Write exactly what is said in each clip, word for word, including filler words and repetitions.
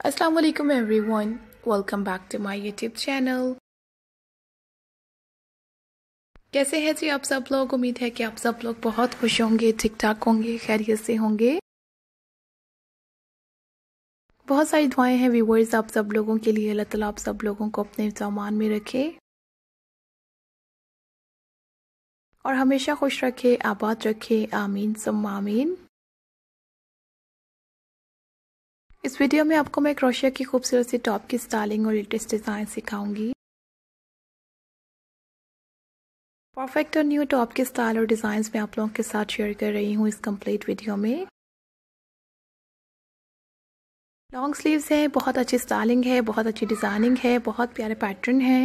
अस्सलाम वालेकुम everyone, welcome back to my YouTube channel. कैसे हैं जी आप सब लोग। उम्मीद है कि आप सब लोग बहुत खुश होंगे, ठीक ठाक होंगे, खैरियत से होंगे। बहुत सारी दुआएं हैं व्यूवर्स आप सब लोगों के लिए। अल्लाह ताला आप सब लोगों को अपने सामान में रखे और हमेशा खुश रखे, आबाद रखे, आमीन सुम्मा आमीन। इस वीडियो में आपको मैं क्रोशिया की खूबसूरत सी टॉप की स्टाइलिंग और लेटेस्ट डिज़ाइन सिखाऊंगी। परफेक्ट और न्यू टॉप के स्टाइल और डिज़ाइंस मैं आप लोगों के साथ शेयर कर रही हूँ इस कंप्लीट वीडियो में। लॉन्ग स्लीव्स हैं, बहुत अच्छी स्टाइलिंग है, बहुत अच्छी डिज़ाइनिंग है, बहुत प्यारे पैटर्न है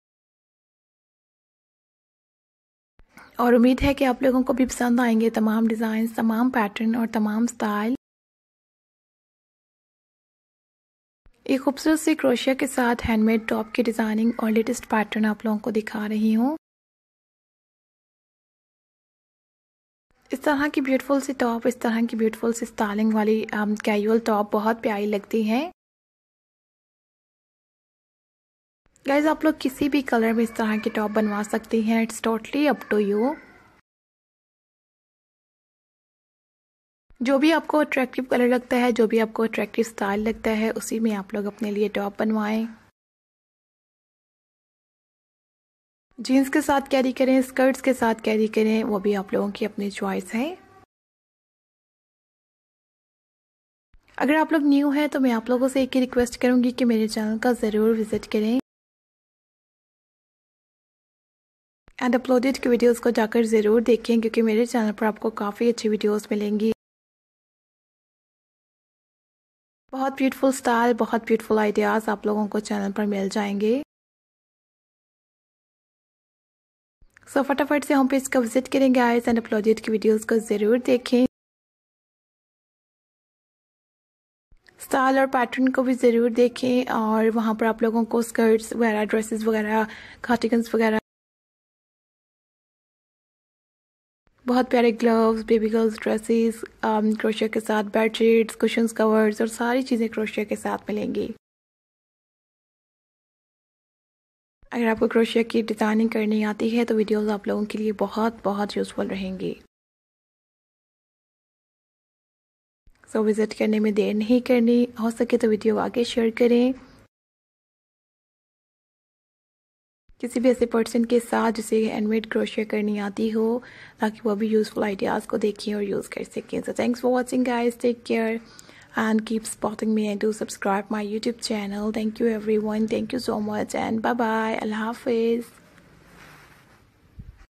और उम्मीद है कि आप लोगों को भी पसंद आएंगे तमाम डिज़ाइन, तमाम पैटर्न और तमाम स्टाइल। एक खूबसूरत सी क्रोशिया के साथ हैंडमेड टॉप की डिज़ाइनिंग और लेटेस्ट पैटर्न आप लोगों को दिखा रही हूँ। इस तरह की ब्यूटीफुल सी टॉप, इस तरह की ब्यूटीफुल सी स्टाइलिंग वाली कैजुअल टॉप बहुत प्यारी लगती हैं। गाइज आप लोग किसी भी कलर में इस तरह की टॉप बनवा सकती हैं, it's totally up to you. जो भी आपको अट्रैक्टिव कलर लगता है, जो भी आपको अट्रैक्टिव स्टाइल लगता है, उसी में आप लोग अपने लिए टॉप बनवाएं। जीन्स के साथ कैरी करें, स्कर्ट्स के साथ कैरी करें, वो भी आप लोगों की अपनी चॉइस है। अगर आप लोग न्यू हैं तो मैं आप लोगों से एक ही रिक्वेस्ट करूंगी कि मेरे चैनल का ज़रूर विजिट करें एंड अपलोडेड की वीडियोस को जाकर ज़रूर देखें, क्योंकि मेरे चैनल पर आपको काफ़ी अच्छी वीडियोस मिलेंगी। बहुत ब्यूटीफुल स्टाइल, बहुत ब्यूटीफुल आइडियाज़ आप लोगों को चैनल पर मिल जाएंगे। सो so, फटाफट से होम पेज का विजिट करें गाइस एंड अपलोडेड की वीडियोस को ज़रूर देखें। स्टाइल और पैटर्न को भी ज़रूर देखें और वहाँ पर आप लोगों को स्कर्ट्स वगैरह, ड्रेसेस वगैरह, कार्डिगन्स वगैरह, बहुत प्यारे ग्लव्स, बेबी गर्ल्स ड्रेसेस, क्रोशिया के साथ बेडशीट्स, कुशन्स, कवर्स और सारी चीज़ें क्रोशिया के साथ मिलेंगी। अगर आपको क्रोशिया की डिज़ाइनिंग करनी आती है तो वीडियोस आप लोगों के लिए बहुत बहुत यूज़फुल रहेंगी। सो so, विज़िट करने में देर नहीं करनी, हो सके तो वीडियो आगे शेयर करें किसी भी ऐसे पर्सन के साथ जिसे हैंडमेड क्रोशिया करनी आती हो, ताकि वो भी यूज़फुल आइडियाज़ को देखें और यूज़ कर सकें। So thanks for watching guys, take care and keep supporting me and do subscribe my YouTube channel. Thank you everyone, thank you so much and bye bye, Allah Hafiz.